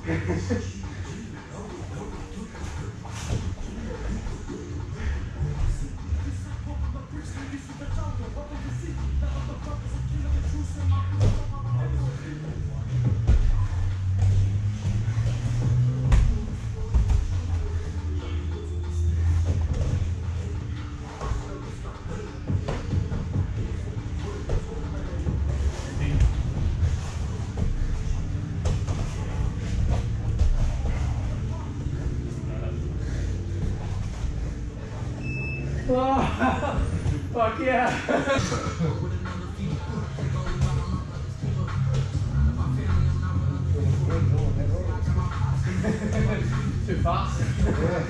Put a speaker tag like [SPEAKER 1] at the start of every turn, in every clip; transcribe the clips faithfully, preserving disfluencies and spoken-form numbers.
[SPEAKER 1] Oh, fuck yeah. Too fast. Yeah.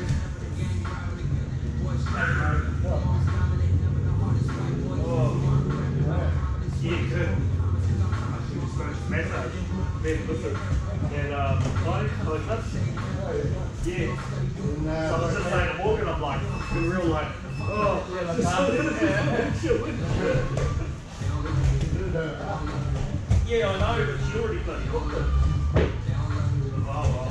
[SPEAKER 1] Oh. Yeah, good. Message. Man, listen. And, um, like, like that's, yeah. So I was just saying, I'm walking, I'm like, in real like, oh, yeah, like yeah, I know, but she already bloody hooked it. Oh, well.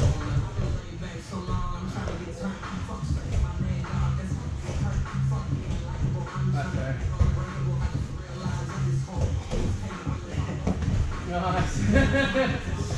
[SPEAKER 1] Nice.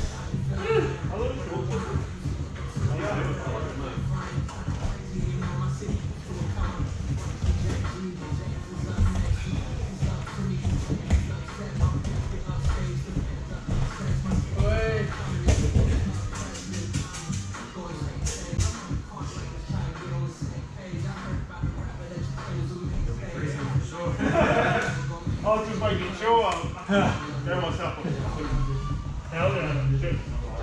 [SPEAKER 1] I was just making sure I'm getting myself up. Hell yeah, shit.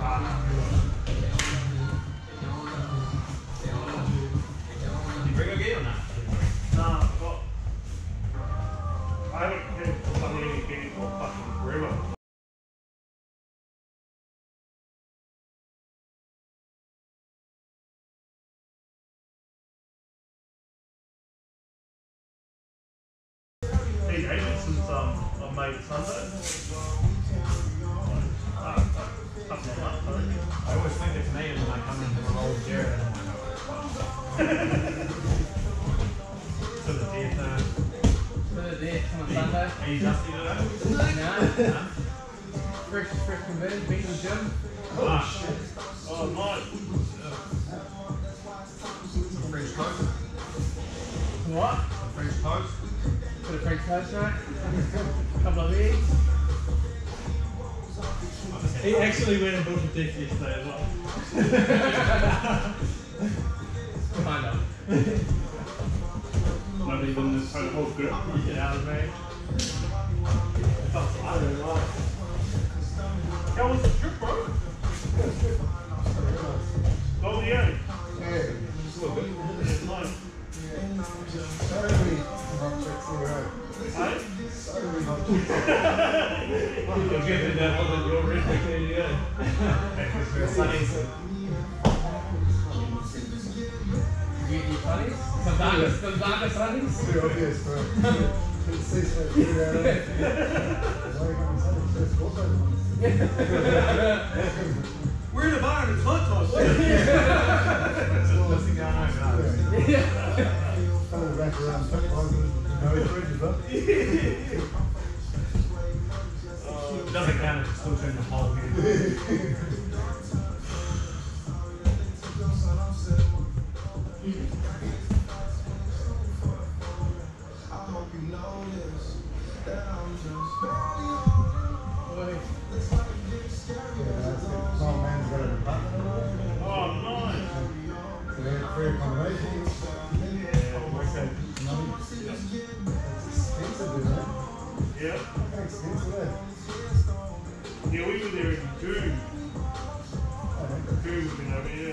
[SPEAKER 1] Did you bring a game or not? Nah, well, I haven't hit any game for fucking forever. These agents since um, I made Sunday. Uh, I always think it's me when I come into a old chair and I'm like, oh. To the death time. To the death on Sunday. Are you dusty today? No. Fresh, fresh converted, been to the gym. Oh shit. Oh, nice. French toast. What? French toast. Bit of French toast, right? A couple of eggs. He actually went and bought a dick yesterday as well. Kind of. Not even this whole group. You get out of the bag. I don't know. How was the trip, bro? Oh, yeah. Yeah, just a little bit. It's nice. So many hot chicks in a row. Hey? So many hot chicks. You'll get to that one that you're really there you go. Sunny's. You eat funnies? Some darker, some darker sunnies? Too obvious, bro. Couldn't see straight through that. We're in a bar and it's hot toss. What's going on, guys? Yeah. Kind of wrap around no fridges up. It doesn't count if it's still turning the whole here. I hope you notice that I'm just barely on it. Oh, man's got an apartment. Oh, nice. So they have free accommodation. Yeah. How expensive is yeah, we were there in June. Oh, June we've been over here.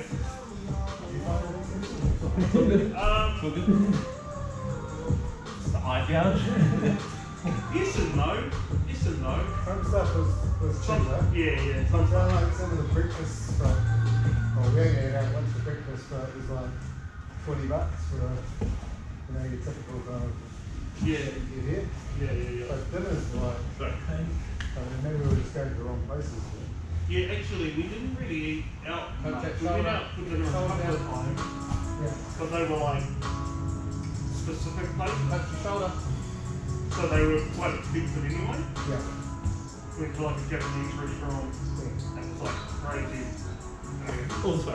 [SPEAKER 1] um, it's the high gouge. Yes and no. Yes and no. Some stuff was, was cheap, right? Yeah, yeah. Some stuff. Like some of the breakfast stuff. Oh, we only ate out once the breakfast stuff was like twenty bucks for the, you know, your typical kind of. Yeah. You get here. Yeah, yeah, yeah. But dinner's like, I mean, maybe we were just going to the wrong places. Yeah, actually, we didn't really eat out much. We went out for dinner a couple of times. Yeah. But they were like specific places.
[SPEAKER 2] Touch your shoulder.
[SPEAKER 1] So they were quite expensive anyway.
[SPEAKER 2] Yeah.
[SPEAKER 1] Went to like a Japanese restaurant. That was like crazy. Also.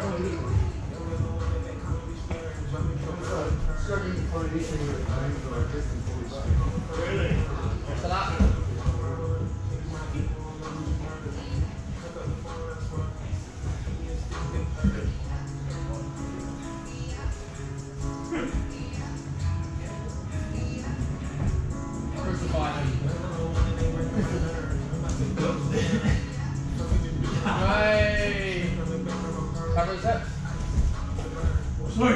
[SPEAKER 3] Struggling to find anything that names or distance for this.
[SPEAKER 1] Really?
[SPEAKER 2] So that. Crucify him. Hey! Cover his hips.
[SPEAKER 1] Sorry.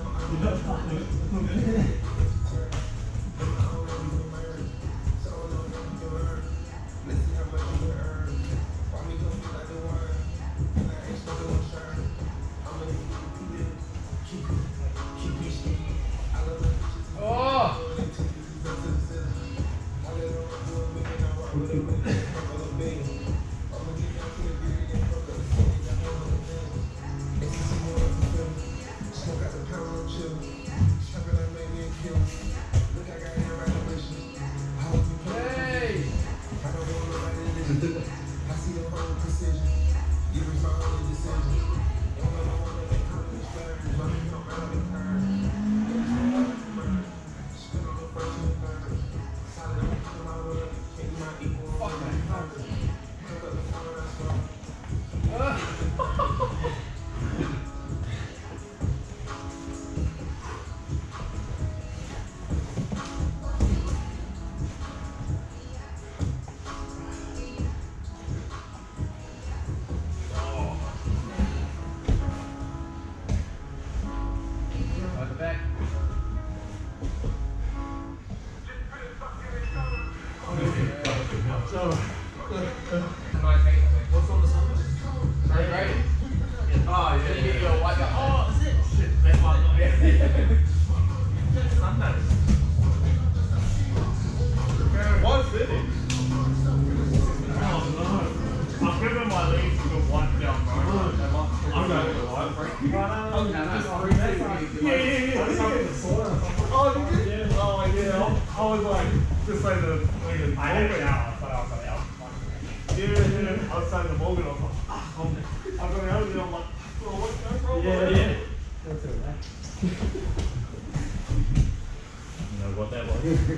[SPEAKER 2] Oh! Hey! Welcome back.
[SPEAKER 1] So,
[SPEAKER 2] What's on the Sunday? Very great.
[SPEAKER 1] oh yeah.
[SPEAKER 2] You get your white belt.
[SPEAKER 1] Oh, is it? Shit, that's why I'm not here. Sundays.
[SPEAKER 3] What's it?
[SPEAKER 1] Oh no. I've given my legs to go one down, bro. I'm going to the white break. Yeah, yeah, yeah. Oh, did you? Yeah. Oh, yeah. I was like, just like the. Like, I had an hour, but I was like, oh, yeah, yeah. I was saying to Morgan, I was like, ah, I'm, I'm going over there. I'm like, oh, what's going on? Yeah, yeah. That's it, man. You know what that was?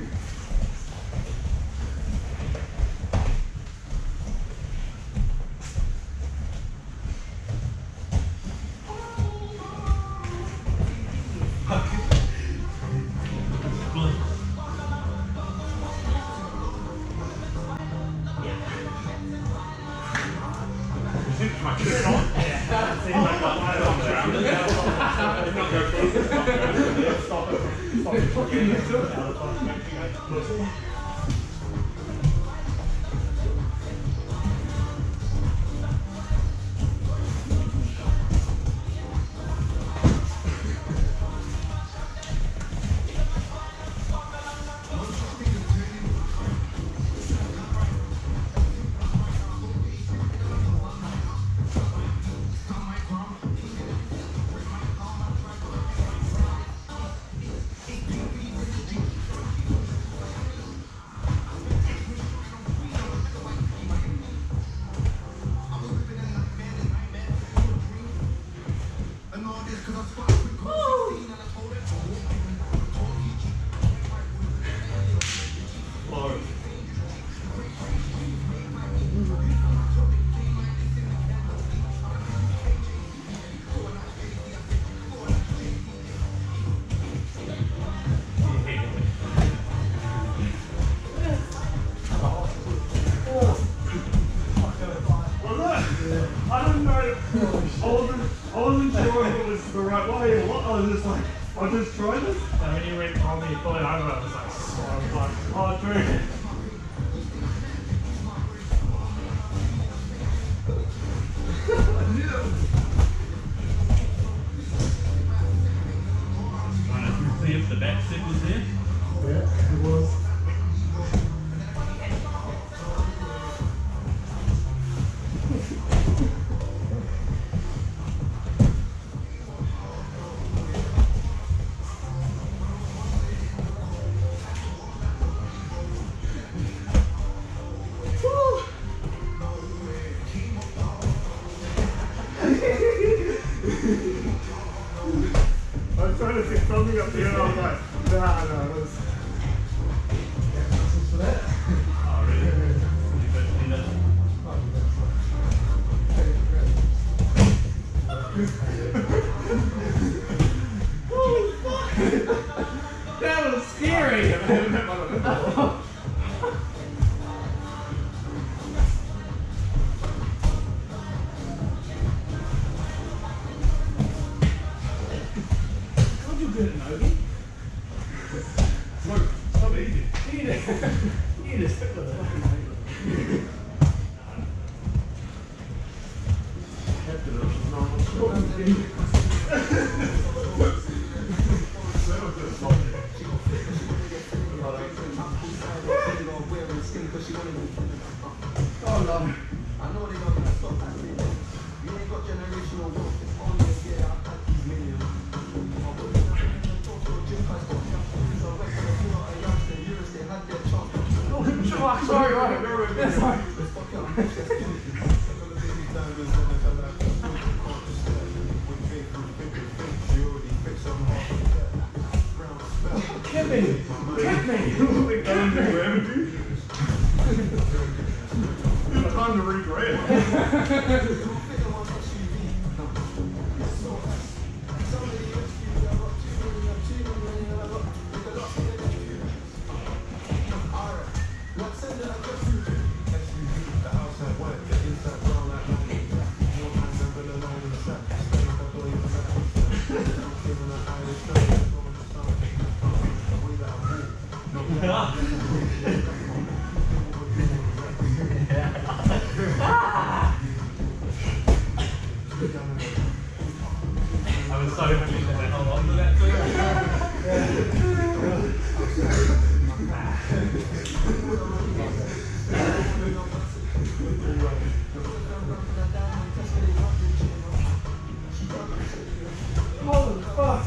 [SPEAKER 1] I just tried this, and when you went from me, you thought I was like, so I was like, oh, true. See if the back step was there? Yeah, it was. trying to get something up here and I was like, nah, no, it was...
[SPEAKER 3] For that?
[SPEAKER 1] Oh, really?
[SPEAKER 2] Holy fuck! That was scary!
[SPEAKER 1] How'd you get it, Nogi? No, it's not easy. You need to, you need to stick with it.
[SPEAKER 3] Oh no. I know they don't gonna stop that thing. You ain't got generational wealth. It's only a get out at these millions.
[SPEAKER 2] Sorry, right.
[SPEAKER 1] Get me! Get me! Time to regret. I was so happy to hold on to that too. Holy fuck!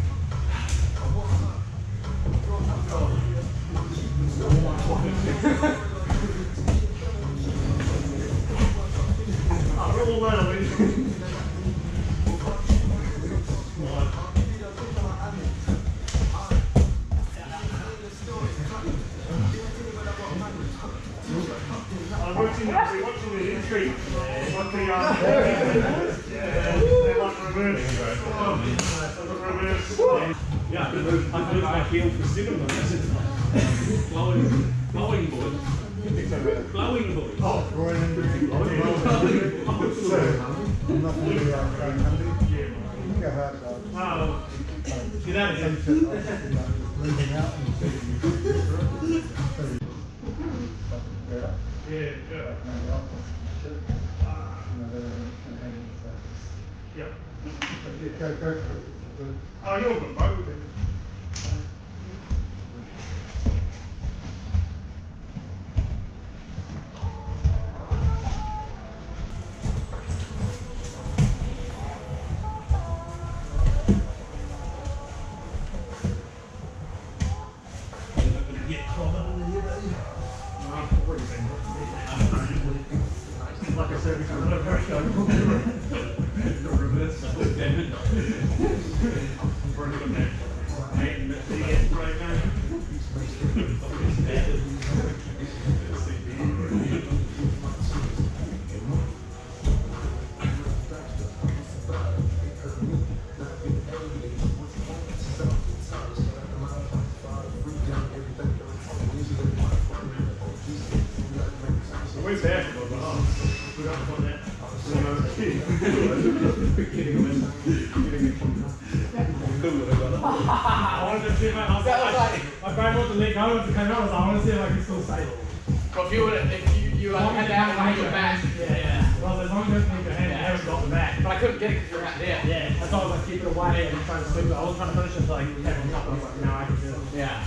[SPEAKER 1] Oh, we're all right away. I'm watching, I'm watching the intrigue. What the, uh, yeah, they want reverse. Reverse. Yeah, I've moved my heel for seven minutes. Blowing, blowing boy. Blowing boy.
[SPEAKER 3] Oh, groin injury. So, I'm not going to be out very handy. You can get hurt though.
[SPEAKER 1] Oh, see that again.
[SPEAKER 3] Moving out and
[SPEAKER 1] Yeah, yeah. Yeah.
[SPEAKER 3] Go, go.
[SPEAKER 1] Oh, you're good, bro. Like I said, because I'm not very sure. Reverse. Where's that? We don't want that. I wanted to see if I, I was
[SPEAKER 2] That was
[SPEAKER 1] like,
[SPEAKER 2] like-
[SPEAKER 1] I grabbed the leg out of the camera, I was like, I want to see if I can still safe.
[SPEAKER 2] Well, if you would, if you you like, had to have it on your back.
[SPEAKER 1] Yeah, yeah. Well, as long as you don't take your hand, you haven't got the back.
[SPEAKER 2] But I couldn't get it because you're right there.
[SPEAKER 1] Yeah, that's why I was like, keep it away and trying to sleep. I was trying to finish it, so like, you have on top, and I was like, no, I can do it.
[SPEAKER 2] Yeah.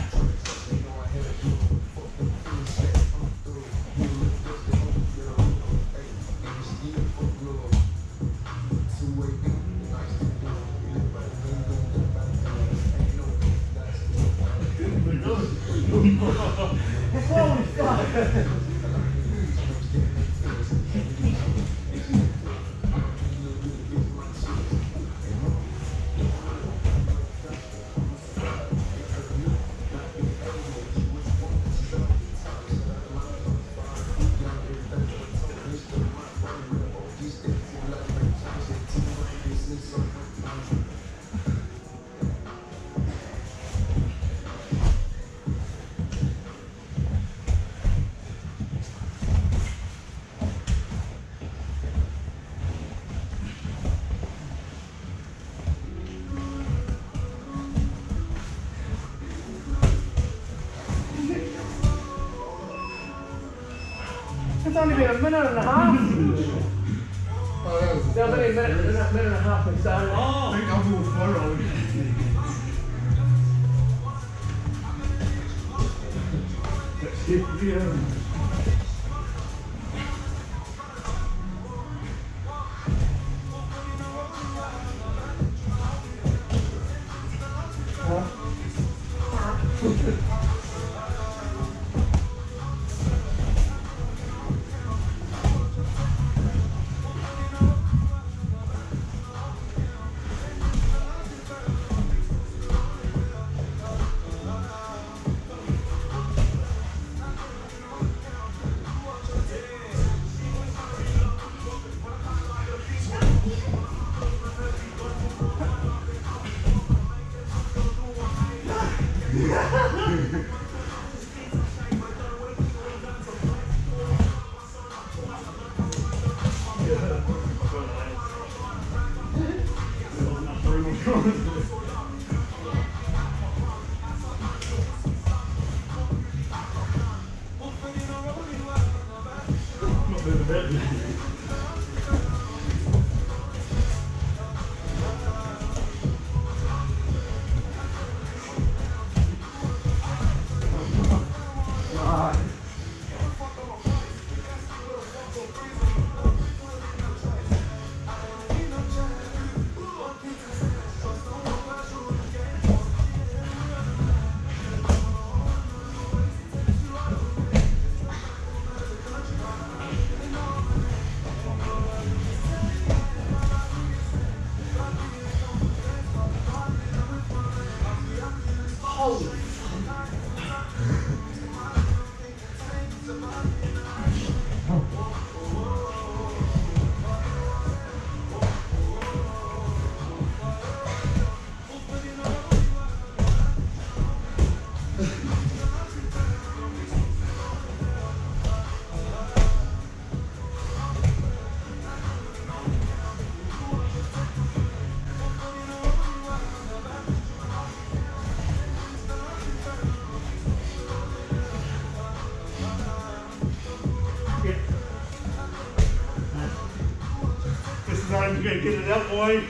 [SPEAKER 1] Holy fuck! only been a minute and a half. Oh, that was only a minute, minute, minute and a half we started. Oh, I think I've all followed. Yeah. You gotta get it up, boy.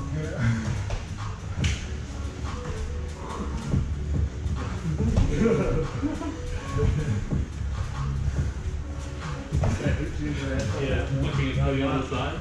[SPEAKER 2] Yeah, looking at the other side.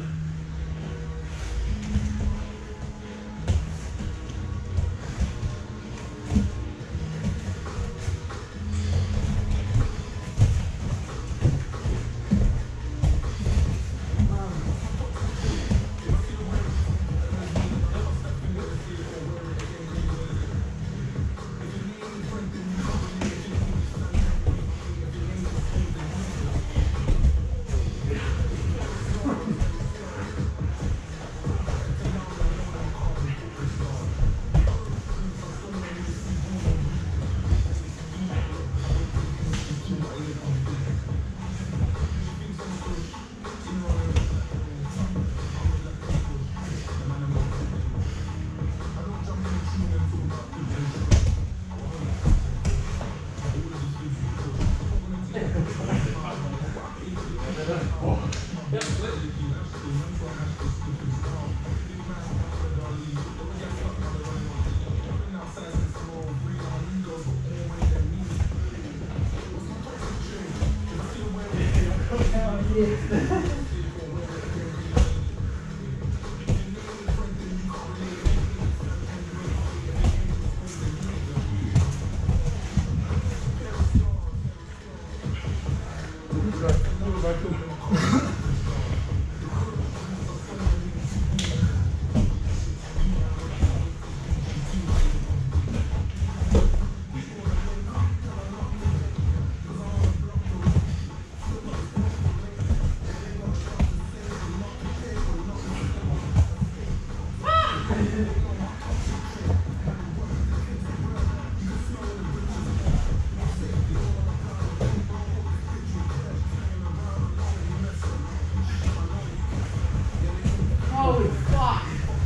[SPEAKER 1] Holy fuck!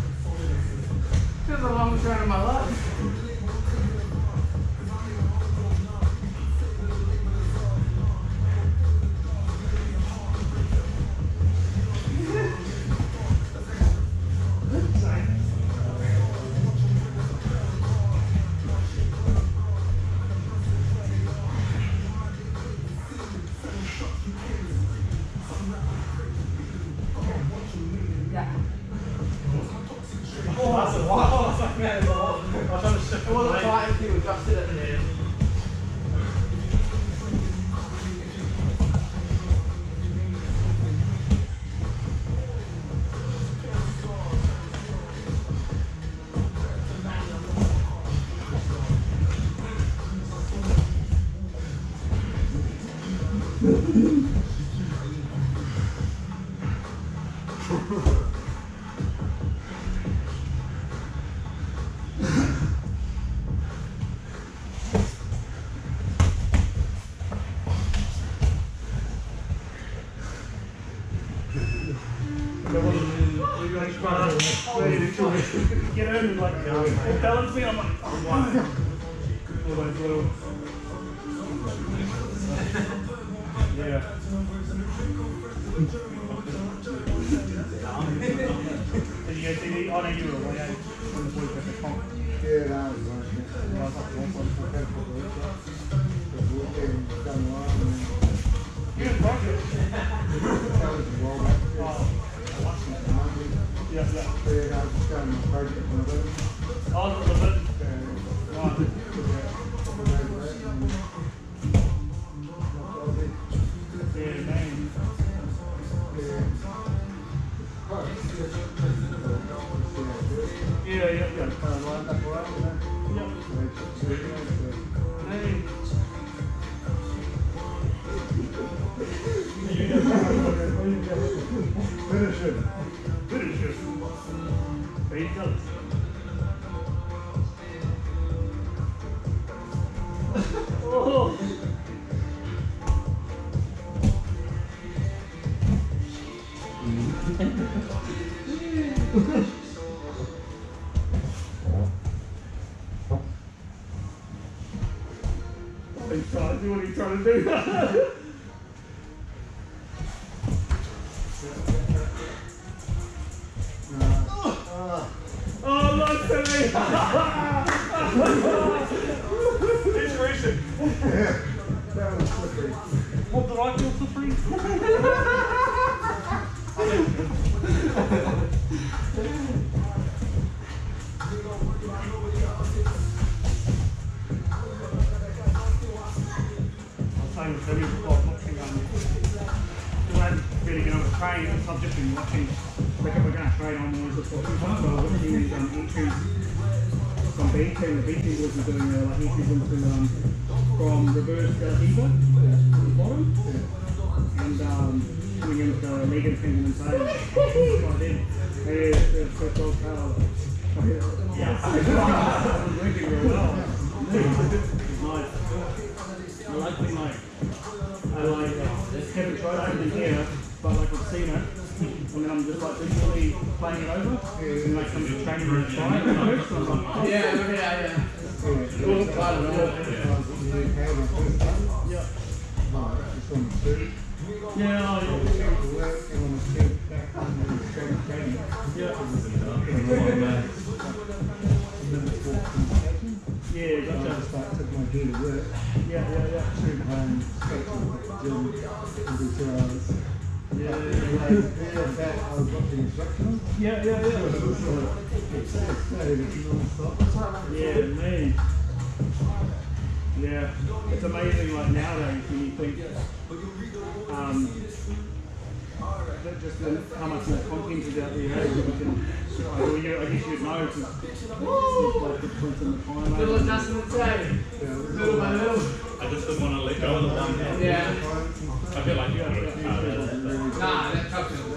[SPEAKER 1] This is the longest run of my life. Get in and like, oh, balance me, I'm like, oh, wow. All those little... Yeah. Did you go see the... Oh no, you were away, eh? When the boys got the comp.
[SPEAKER 3] Yeah, that was nice. Yeah, I was up to one point four K for the weekend. The weekend done well, and then...
[SPEAKER 1] You didn't rock it.
[SPEAKER 3] That was a while back.
[SPEAKER 1] Oh. Yeah, yeah.
[SPEAKER 3] So yeah, I was just going on a project on the weekend.
[SPEAKER 1] Oh, it was a bit.
[SPEAKER 3] Right.
[SPEAKER 1] Yeah, man. Yeah, yeah, yeah.
[SPEAKER 3] Kind of lined up right, you know?
[SPEAKER 1] Yep. Hey.
[SPEAKER 3] Finish it.
[SPEAKER 1] Finish it. There you go. Oh. He's trying to do what he's trying to do. Oh, look at me! Inspiration.
[SPEAKER 3] Yeah, that was slippery.
[SPEAKER 1] What did I feel slippery? I was saying with Billy before I was watching, um, I hadn't really been able to train, so I've just been watching. Like if we're going to train on the ones so watching these um, entries from B team, the B team was doing uh, like entries into um, from reverse uh, Eva to the bottom, and um, coming into the leg and finger and saying, right then, hey, it's first old power. Yeah, it was working real well. It's nice. I like the like, I like, uh, haven't tried over here, but like I've seen it. And then I'm just like visually playing it over, and like I'm just training to try it first, and I'm like, oh,
[SPEAKER 2] Yeah, yeah, yeah.
[SPEAKER 3] Cool.
[SPEAKER 1] yeah.
[SPEAKER 3] No, it's on the suit.
[SPEAKER 1] Yeah, oh, yeah.
[SPEAKER 3] The work and on the suit back under the strength training.
[SPEAKER 1] Yeah. Yeah,
[SPEAKER 3] I
[SPEAKER 1] gotcha.
[SPEAKER 3] just like took my gear to work.
[SPEAKER 1] Yeah, yeah, yeah.
[SPEAKER 3] Shoot home, straight to the gym, and do two hours.
[SPEAKER 1] Yeah, yeah,
[SPEAKER 3] Like, yeah, that I was watching instructional.
[SPEAKER 1] yeah, yeah, yeah.
[SPEAKER 3] It's it's non-stop.
[SPEAKER 1] Yeah, me. Yeah, it's amazing like nowadays when you think, um, that just the, how much more content is out there, hey, you can, like, well, you, I guess you'd know, because like the difference in the time.
[SPEAKER 2] Little adjustments, eh? Little by little.
[SPEAKER 4] I just didn't want to let go of the one hand.
[SPEAKER 2] Yeah.
[SPEAKER 4] I feel like you have to
[SPEAKER 2] Nah, that cups it.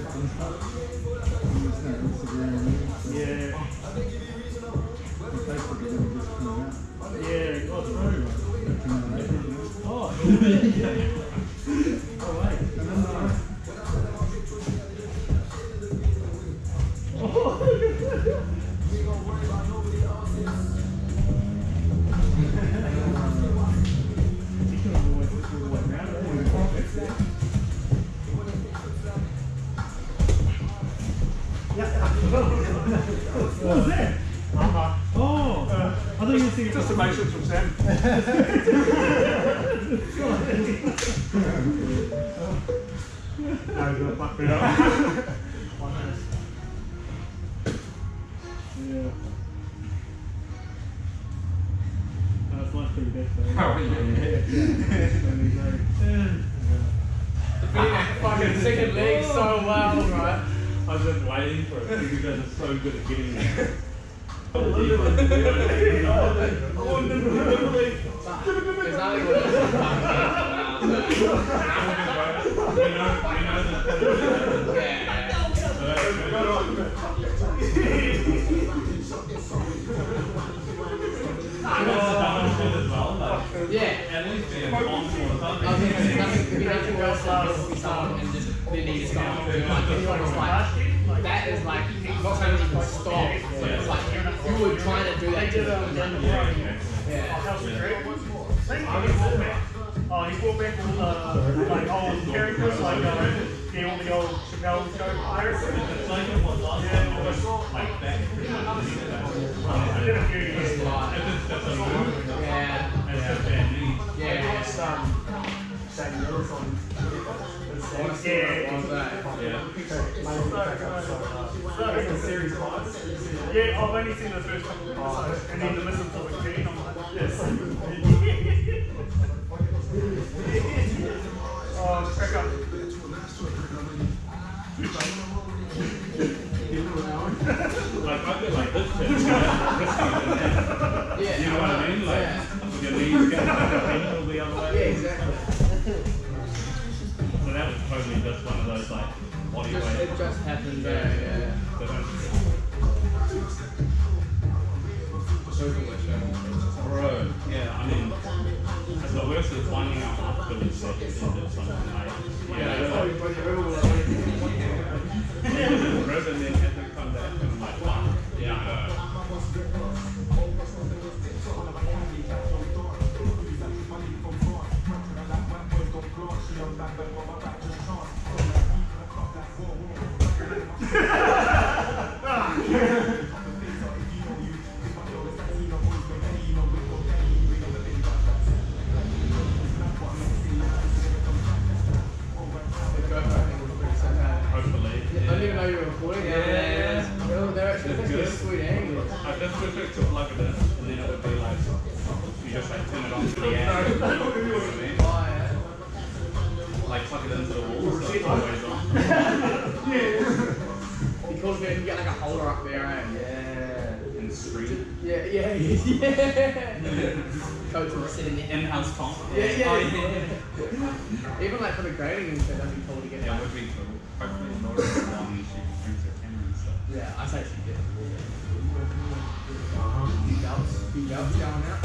[SPEAKER 1] Yeah.
[SPEAKER 3] Facebook is only just coming out.
[SPEAKER 1] Yeah, oh, true. Oh, oh, wait. What was that? Uh-huh. Oh, uh, I thought you were thinking just a motion from Sam. No, he's gonna fuck me up. Yeah. That's nice to be best though.
[SPEAKER 2] Oh, yeah. Fucking second leg so well, right?
[SPEAKER 4] I was just waiting for it because you guys are so good at getting there.
[SPEAKER 2] There's only one.
[SPEAKER 4] We know, we know this.
[SPEAKER 2] Yeah. it's like, that is like, not saying that you can stop, but it's like, you were trying to do that to them.
[SPEAKER 1] Yeah.
[SPEAKER 2] Yeah.
[SPEAKER 1] Oh, he brought back all the like old characters, like uh, yeah, all the old Chappelle show characters.
[SPEAKER 4] It's like it was last
[SPEAKER 1] Yeah,
[SPEAKER 4] time,
[SPEAKER 1] it was
[SPEAKER 4] like back.
[SPEAKER 1] in a few years.
[SPEAKER 4] If it's just a move,
[SPEAKER 2] Yeah.
[SPEAKER 4] it's just bad news.
[SPEAKER 2] Yeah.
[SPEAKER 1] Yeah. Yeah, I've only seen the first couple of episodes, and then the missing topic ten. I'm like, yes. Oh, crack up.
[SPEAKER 4] Like, I feel like this shit.
[SPEAKER 2] Yeah.
[SPEAKER 4] You know what I mean? Like,
[SPEAKER 2] Yeah.
[SPEAKER 4] your knees get the other way.
[SPEAKER 2] Yeah, exactly.
[SPEAKER 4] So that was totally just one of those, like, body
[SPEAKER 2] Just,
[SPEAKER 4] weight.
[SPEAKER 2] it just happened, yeah, yeah.
[SPEAKER 4] Bro, yeah, I mean, the worst is finding out afterwards that you did something like, yeah, it's like, rib and then have to come back and I'm like, fuck, yeah, I know. Hopefully.
[SPEAKER 2] I didn't even know you were recording.
[SPEAKER 4] Yeah.
[SPEAKER 2] Oh, they're actually
[SPEAKER 4] It's
[SPEAKER 2] a
[SPEAKER 4] good.
[SPEAKER 2] sweet angle.
[SPEAKER 4] I just wish it to plug it in, and then it would be like, you just like turn it on to the end. You know what I mean?
[SPEAKER 2] Oh, yeah.
[SPEAKER 4] Like plug it into the wall, so it's always on.
[SPEAKER 2] Because we can get like a holder up there, eh?
[SPEAKER 4] Yeah. And screen.
[SPEAKER 2] Yeah, yeah, yeah. Coach will sit in the
[SPEAKER 4] In-house comp.
[SPEAKER 2] Yeah, yeah,
[SPEAKER 4] Oh,
[SPEAKER 2] yeah. Even like for the grading and shit, that'd be cool to get.
[SPEAKER 4] Yeah, it would be cool. Hopefully, Laura is one, she brings her camera and stuff.
[SPEAKER 2] Yeah, I say she did. Few belts, few belts going out.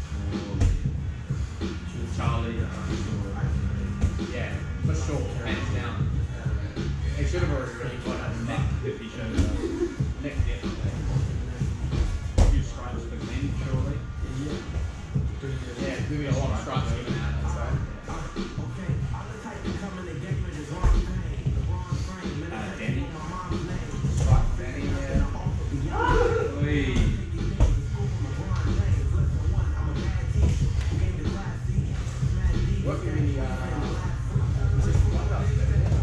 [SPEAKER 4] Charlie, uh,
[SPEAKER 2] Yeah, for sure, hands down. He should have already really got a neck.
[SPEAKER 4] if he showed up.
[SPEAKER 2] Neck definitely.
[SPEAKER 4] A few stripes for Glenn, surely.
[SPEAKER 2] Yeah, we got a lot of stripes given out, so.
[SPEAKER 4] Uh, Danny.
[SPEAKER 2] Stripe Danny, yeah.
[SPEAKER 4] Oi.
[SPEAKER 2] What can we, uh, is this what else?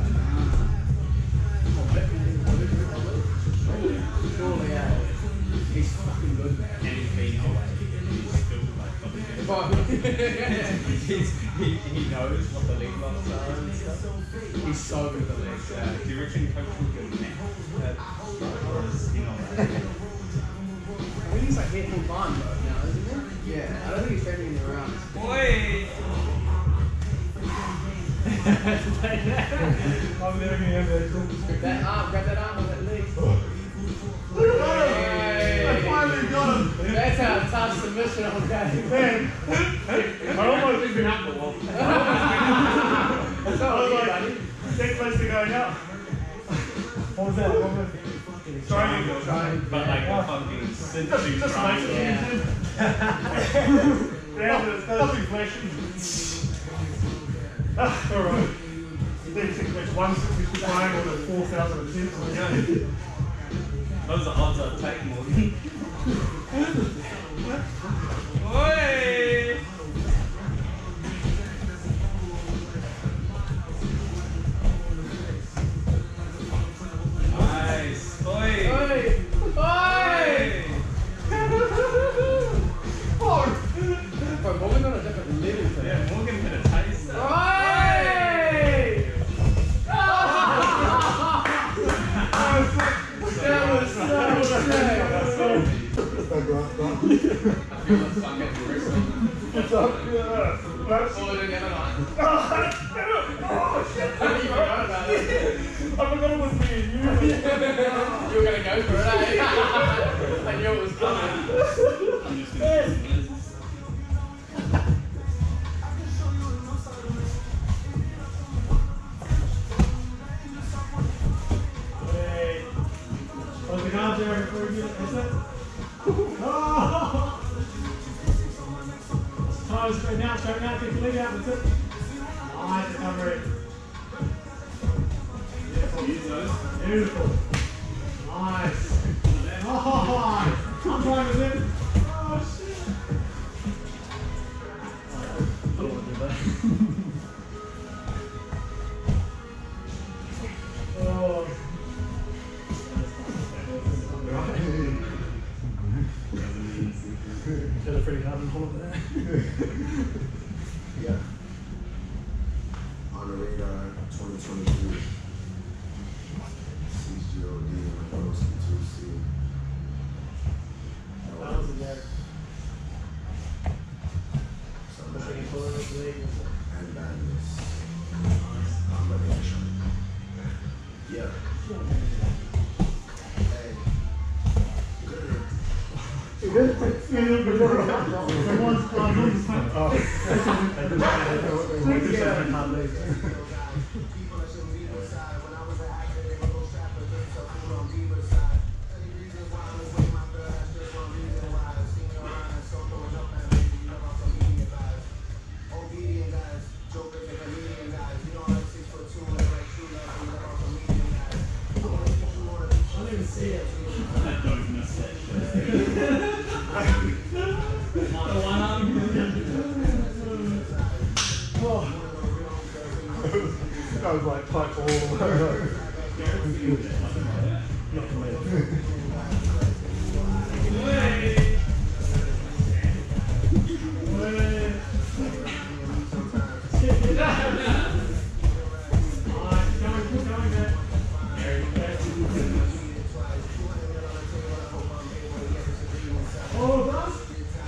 [SPEAKER 2] Surely, yeah. He's fucking good, man.
[SPEAKER 4] And he's been away. He's still like fucking good.
[SPEAKER 2] But
[SPEAKER 4] He's, he, he knows what the leg locks are and stuff.
[SPEAKER 2] he's so good at the legs,
[SPEAKER 4] Uh,
[SPEAKER 2] yeah.
[SPEAKER 4] do you reckon Coach will give him that? Or is he not that?
[SPEAKER 2] I think he's like hit full time though now, isn't he? Yeah, I don't think he's training in the rounds.
[SPEAKER 4] Oi!
[SPEAKER 1] I'm never gonna have that.
[SPEAKER 2] Grab that arm, grab that arm on that leg.
[SPEAKER 1] I finally got him.
[SPEAKER 2] That's how tough submission on that.
[SPEAKER 1] Man, I almost been up the wall.
[SPEAKER 2] That's
[SPEAKER 1] I was
[SPEAKER 2] all
[SPEAKER 1] like,
[SPEAKER 2] buddy.
[SPEAKER 1] that close to going up. What was that? What was it? Triangle.
[SPEAKER 4] But like a fucking cinching
[SPEAKER 1] Just
[SPEAKER 4] triangle.
[SPEAKER 1] makes
[SPEAKER 2] Yeah.
[SPEAKER 1] it Yeah, there's nothing flashy. Ah, alright. It's one sixty-five or the four thousand attempts on the game.
[SPEAKER 4] Those are odds I'd take, Morgan. Oi! Nice. Oi!
[SPEAKER 2] Oi! Oi! Bro, Morgan's on a different level today.
[SPEAKER 4] Yeah, Morgan hit a taster.
[SPEAKER 2] Oi! That was so sick!
[SPEAKER 1] What's up? Yeah. That's
[SPEAKER 2] Oh, the other night.
[SPEAKER 1] oh, shit.
[SPEAKER 2] I didn't even know about it.
[SPEAKER 1] I forgot it was me and you.
[SPEAKER 2] You were gonna go for it, eh? I knew it was coming.
[SPEAKER 4] I'm just gonna do this.
[SPEAKER 1] it, that's it. Oh! Oh, straight now, straight now, take the leg out, that's it. Nice recovery. Beautiful. Beautiful. Nice. Oh, I'm trying with it. Oh, shit. I don't want to do that. Oh. Did a pretty hard and hold up there.
[SPEAKER 3] Yeah. On the radar, twenty twenty-three. C G O D and C two C.
[SPEAKER 1] That was a there.
[SPEAKER 3] And badness. Combination. Yeah. Hey. Good.
[SPEAKER 1] You good? You good? Someone's on the front. Oh.
[SPEAKER 3] People that shouldn't be beside. When I was an actor, they would go strap a gun so food on Bieber's side. Any reasons why I'm away my girl, that's just one reason why. Seen your line, so throwing up and baby, you love all obedient guys. Obedient guys, jokers and comedian guys. You don't like six foot two and like true love, you love all comedian guys. I wanna get you on a beach.
[SPEAKER 1] I don't even see it.
[SPEAKER 4] I don't even see it.
[SPEAKER 1] That was like touch all the way. Not for me. Oh, that's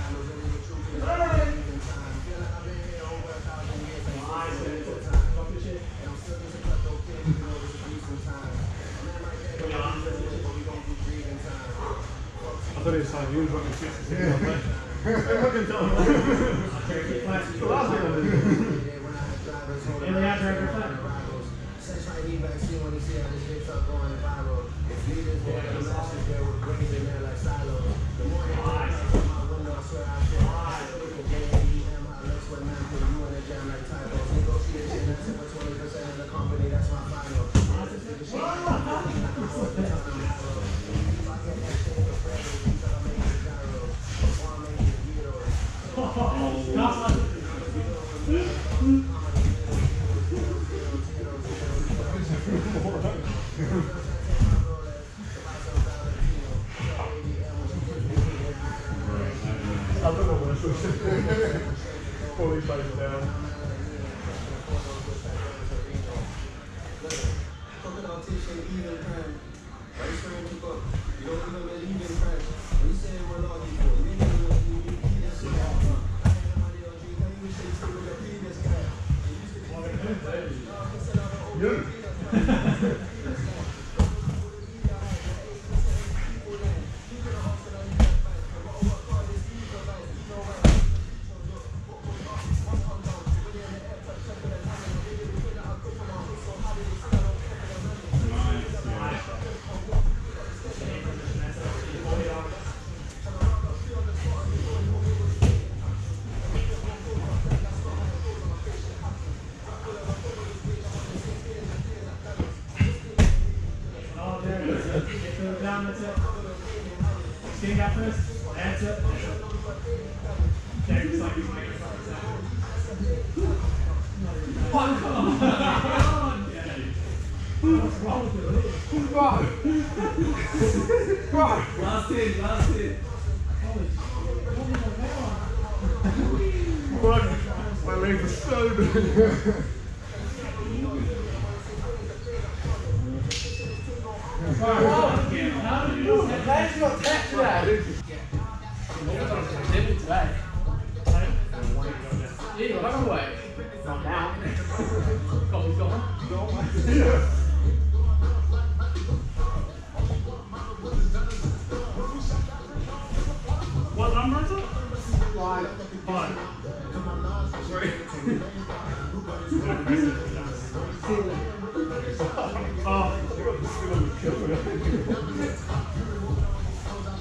[SPEAKER 1] I thought he was saying you was rocking sixty-six. Yeah. Fucking tell him. The last thing I did. In the outro of the
[SPEAKER 3] Sunshine heat vaccine when you see how this shit truck going viral. If leaders there, the masses there with brains in there like silos. The more they come from my window, I swear I feel like a J A E M, I love sweat man, put you in a jam like typos. Negotiation, that's it for twenty percent of the company, that's my final.
[SPEAKER 1] I don't know what it was. Fully face down.
[SPEAKER 3] Crocodile tissue and even crime. Why you swearing to God? You don't even believe in crime. When you say we're not equal, you don't even believe in this shit. I had money on you, then you should take with the previous guy.
[SPEAKER 1] Yeah. Down, that's it. Skin out first. That's it. James, like he's making oh, come on! What's wrong with you? Last hit, last hit. Fuck, my legs are so big. How did you do that? That's your text that. Today. Yeah, you're not away. Not now. Coffee's gone. Yeah. What number is it? Five. Five. Sorry. Oh.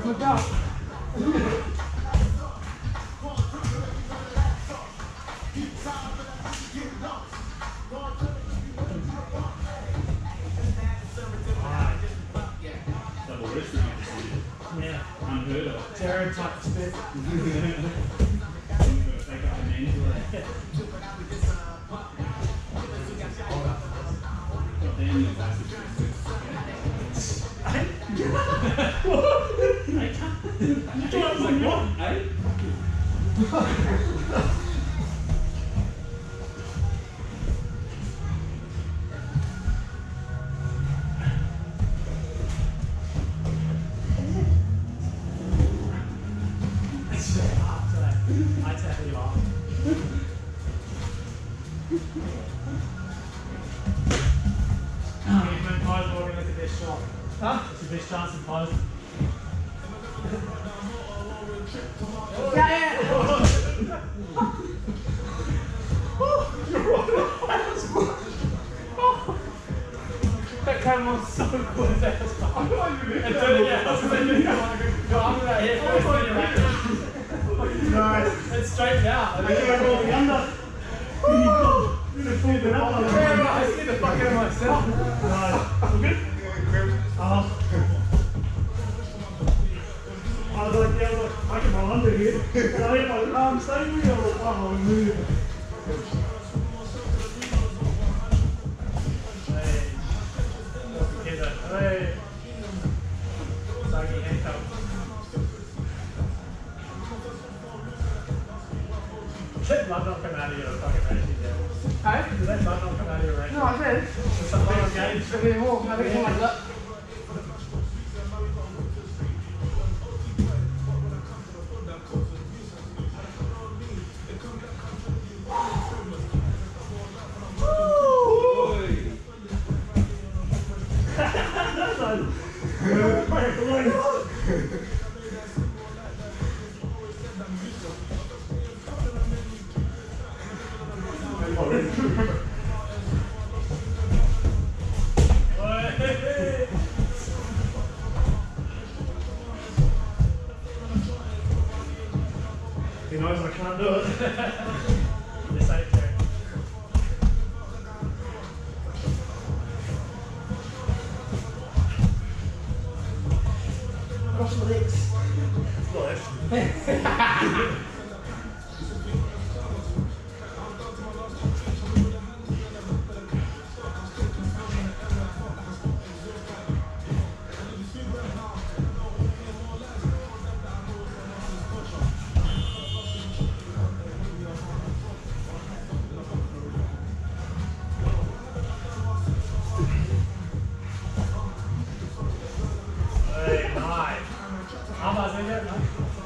[SPEAKER 2] Look out.
[SPEAKER 4] Double wrist, yeah. Unheard of.
[SPEAKER 2] Jared type spit.
[SPEAKER 4] They got an end to it. Got them in the classic. What? Eh?
[SPEAKER 2] I tap you off. When Pies walking, look at this shot. Huh? It's the best chance in Pies. Yeah, yeah. That came on so good. That was fun. I thought you did. Yeah, I was going to do that. Go under that head first, then you're like,
[SPEAKER 1] Nice.
[SPEAKER 2] it's straight out.
[SPEAKER 1] I can't roll the under. You're gonna pull the up.
[SPEAKER 2] Yeah, I see the fuck out of myself.
[SPEAKER 1] Nice. All good? Uh-huh. I was like, yeah, look, I can roll under here. And I hit my arm safely. I was like, oh, I'm moving.
[SPEAKER 2] Hey. Together. Hey. Soggy handcuff. Did that blood not come out of your fucking racing there? Hey? Did that blood not come out of your racing?
[SPEAKER 5] No, I did.
[SPEAKER 2] There's something on game.
[SPEAKER 5] A bit more, a bit more like that.
[SPEAKER 1] He knows I can't do it.
[SPEAKER 2] You're safe there.
[SPEAKER 5] Cross the legs.
[SPEAKER 2] Hey, nice. How about in there?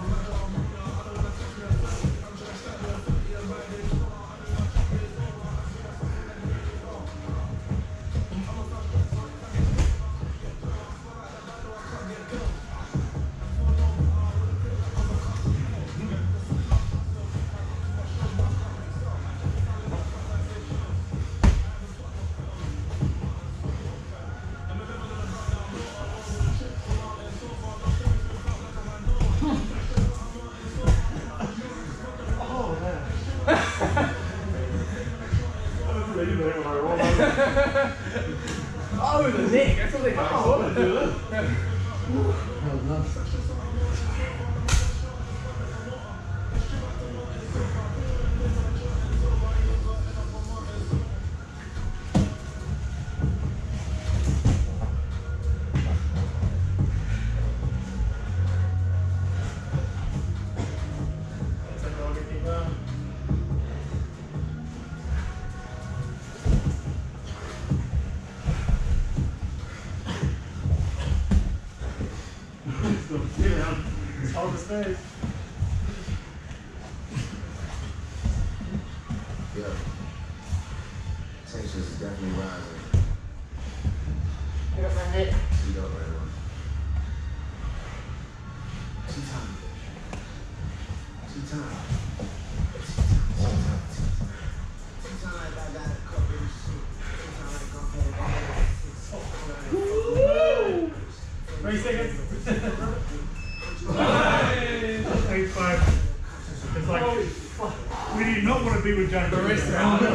[SPEAKER 2] Oh, the neck. That's what they call it. That's a dog if you go. Just hold the space.
[SPEAKER 3] Yeah. Tensions is definitely rising.
[SPEAKER 5] Get up my neck.
[SPEAKER 3] You know, right one. Two times. Two times. Two times. Two times I got a couple of shit. Two times I come home.
[SPEAKER 2] Three seconds.
[SPEAKER 1] good James.
[SPEAKER 2] Barista.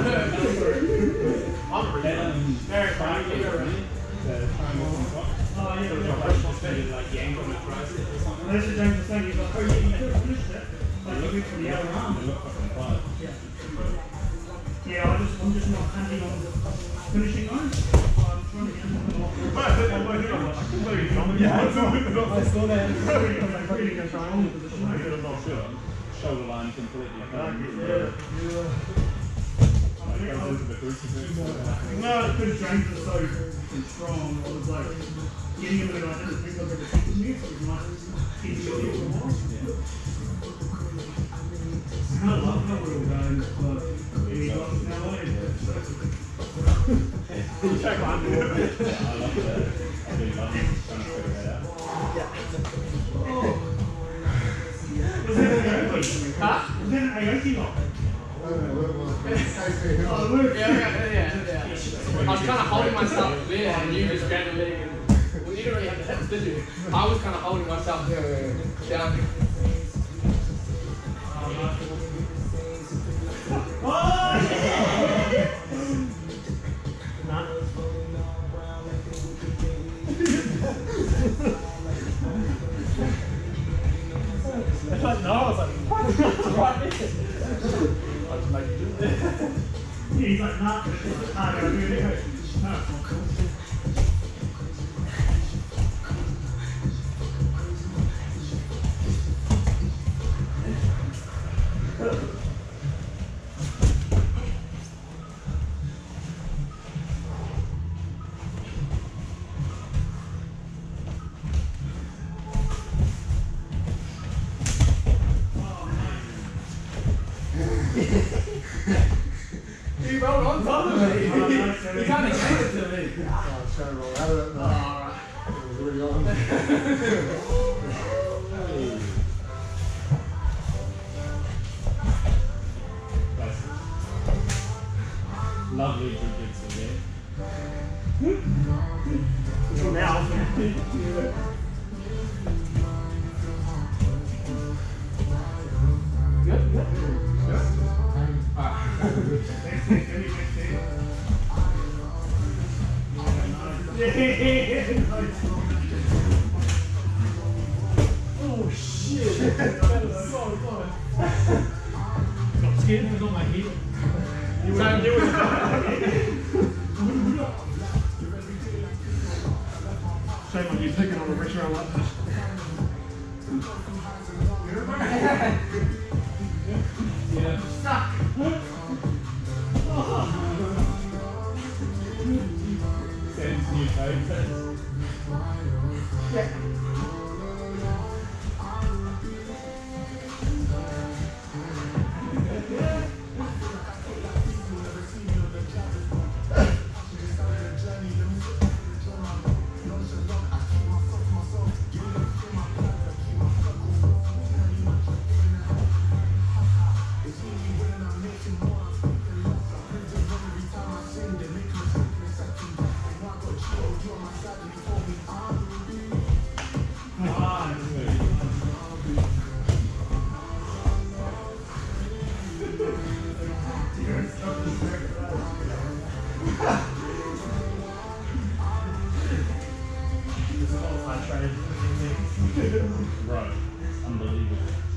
[SPEAKER 2] I'm
[SPEAKER 4] Then, um,
[SPEAKER 2] very proud of you.
[SPEAKER 4] the triangle on top.
[SPEAKER 1] Oh, yeah,
[SPEAKER 4] So
[SPEAKER 1] yeah.
[SPEAKER 4] the brush was maybe like yank on the price or something.
[SPEAKER 1] Unless you're James was saying, he's like, oh, yeah, you could have finished it. Like, you could from the other arm.
[SPEAKER 4] They look fucking fun.
[SPEAKER 1] Yeah. Yeah, I just, I'm just not hunting on finishing lines. I'm trying to get them off.
[SPEAKER 2] Yeah, I saw that.
[SPEAKER 1] Really gonna try on the position.
[SPEAKER 4] Sure. Shoulder line completely.
[SPEAKER 1] Yeah.
[SPEAKER 4] Like, goes into the crucifix.
[SPEAKER 1] No, because James was so strong, I was like, getting him in and I didn't think I was ever taking me, so it was nice getting him in for a while. I kind of love how we're all going, but any guys now on it.
[SPEAKER 2] You check one.
[SPEAKER 4] I love that. I really love it. Trying to figure that out.
[SPEAKER 1] Was that an Aoki?
[SPEAKER 2] Huh?
[SPEAKER 1] Was that an Aoki lock?
[SPEAKER 2] Yeah, yeah, yeah, yeah. I was kind of holding myself there, and you just grabbed the leg, and well, you didn't really have the hips, did you? I was kind of holding myself down.
[SPEAKER 1] No, I was like, what? Right there. Yeah, he's like, nah, it's hard to do it. No, it's not cool.
[SPEAKER 2] You rolled on top of me. You kind of gave it to me.
[SPEAKER 5] Oh, it's terrible. How did it know?
[SPEAKER 2] Alright.
[SPEAKER 5] It was really on.
[SPEAKER 4] That's lovely jiu-jitsu there.
[SPEAKER 1] Now.
[SPEAKER 2] Good, good.
[SPEAKER 1] Oh shit! That was so close. Got scared, it was on my head. You
[SPEAKER 2] So
[SPEAKER 1] were-
[SPEAKER 2] it was
[SPEAKER 1] Shame on you picking on a rich round like this.
[SPEAKER 4] Yeah.
[SPEAKER 2] stuck.
[SPEAKER 4] Sam's new toe test. Bro, unbelievable.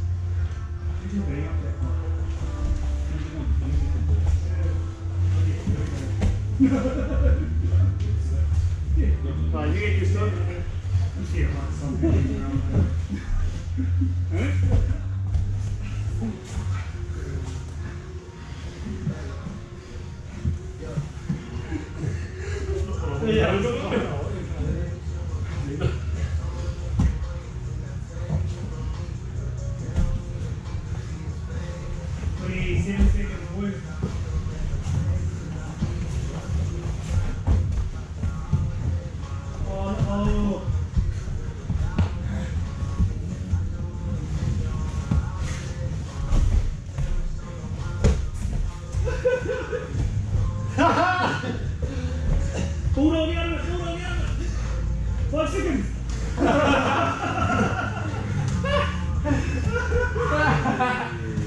[SPEAKER 1] Right, you get your stuff. You see it like something around there. Yeah. twenty-seven seconds of work. Oh, oh. Hold on, the other, hold on, the other. Five seconds.